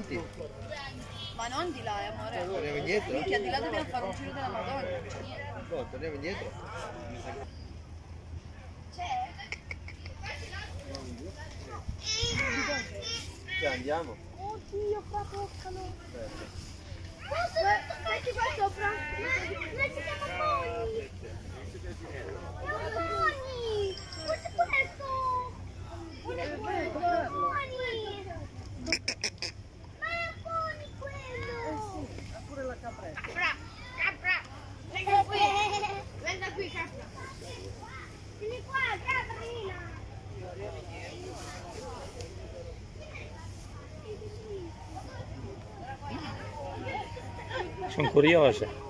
avanti. Ma non di là, amore. Torniamo indietro? Minchia, di là dobbiamo fare un giro della Madonna, non c'è niente. No, torniamo indietro. C'è? Andiamo. Oddio, qua toccano. Metti qua sopra. Noi ci siamo buoni. Siamo buoni. Cos'è questo? Cos'è questo? Buoni. Ma è buoni quello. Pure la capretta. Capra. Venga qui. Venga qui, capra. Vieni qua, caprina. Sono curiose.